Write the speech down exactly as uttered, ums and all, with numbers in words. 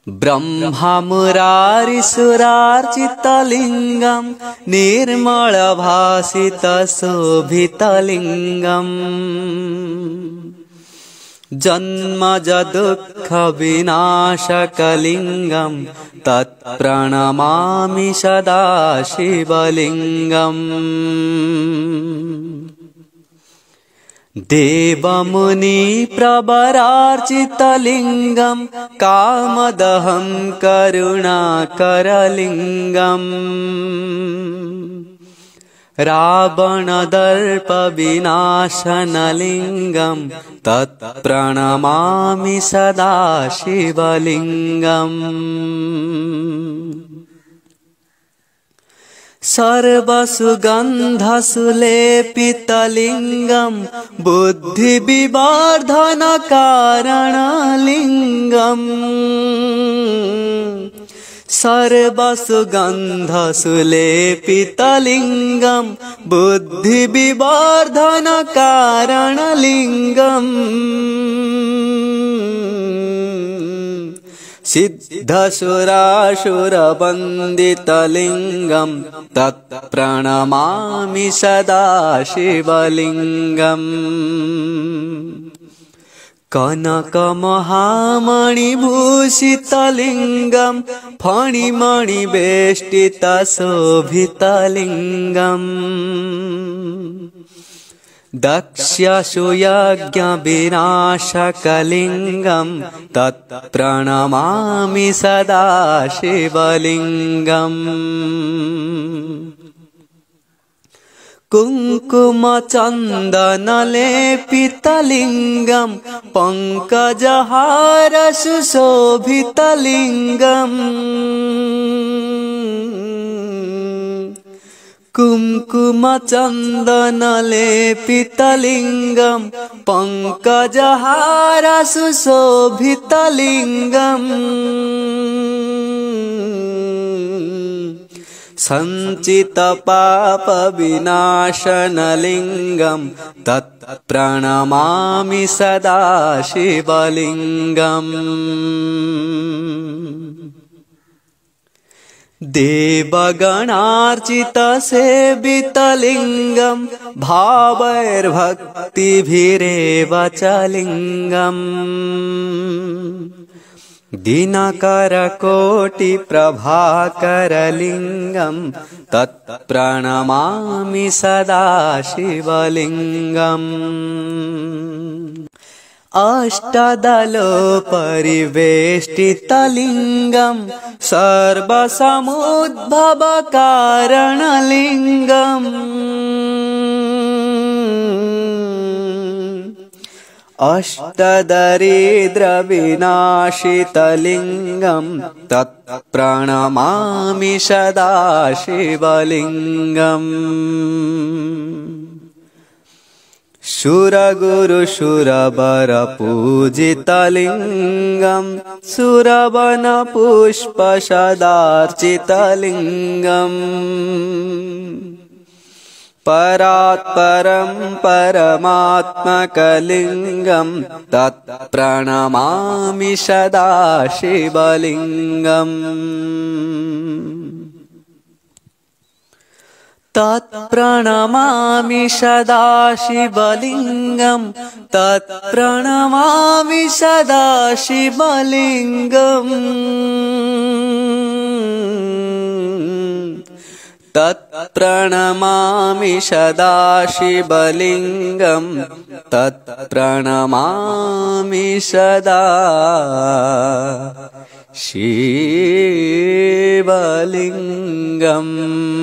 ब्रह्मा मुरारिसुरार्चितलिङ्गं निर्मलभासितशोभितलिङ्गम् जन्मजदुःखविनाशकलिङ्गं तत्प्रणमामि सदा शिवलिङ्गम्। देवमुनिप्रवरार्चितलिङ्गं कामदहं करुणाकरलिङ्गम् रावणदर्पविनाशनलिङ्गं तत्प्रणमामि सदा शिवलिङ्गम्। सर्वसुगन्धसुलेपितलिङ्गं बुद्धिविवर्धनकारणलिङ्गम् सर्वसुगन्धसुलेपितलिङ्गं बुद्धिविवर्धनकारणलिङ्गम् सिद्धसुरासुरवन्दितलिङ्गं तत्प्रणमामि सदा शिवलिङ्गम्। कनकमहामणिभूषितलिङ्गं फणिमणिवेष्टितशोभितलिङ्गम् दक्षसूयज्ञविनाशकलिङ्गं तत्प्रणमामि सदा शिवलिङ्गम्। कुङ्कुमचन्दनलेपितलिङ्गं पङ्कजहारसुशोभितलिङ्गम् कुङ्कुमचन्दनलेपितलिङ्गं पङ्कजहारसुशोभितलिङ्गम् सञ्चितपापविनाशनलिङ्गं तत्प्रणमामि सदा शिवलिङ्गम्। देवगणार्चितसेवितलिङ्गं भावैर्भक्तिभिरेव च लिङ्गम् दिनकरकोटिप्रभाकरलिङ्गं तत्प्रणमामि सदा शिवलिङ्गम्। अष्टदलोपरिवेष्टितलिङ्गं सर्वसमुद्भवकारणलिङ्गम् अष्टदरिद्रविनाशितलिङ्गं तत्प्रणमामि सदा शिवलिङ्गम्। सुरगुरुसुरवरपूजितलिङ्गं सुरवनपुष्पसदार्चितलिङ्गम् परात्परं परमात्मकलिङ्गं तत्प्रणमामि सदा शिवलिङ्गम्। तत्प्रणमामि सदा शिवलिङ्गं तत्प्रणमामि सदा शिवलिङ्गम्। तत्प्रणमामि सदा शिवलिङ्गं तत्प्रणमामि सदा शिवलिङ्गम्।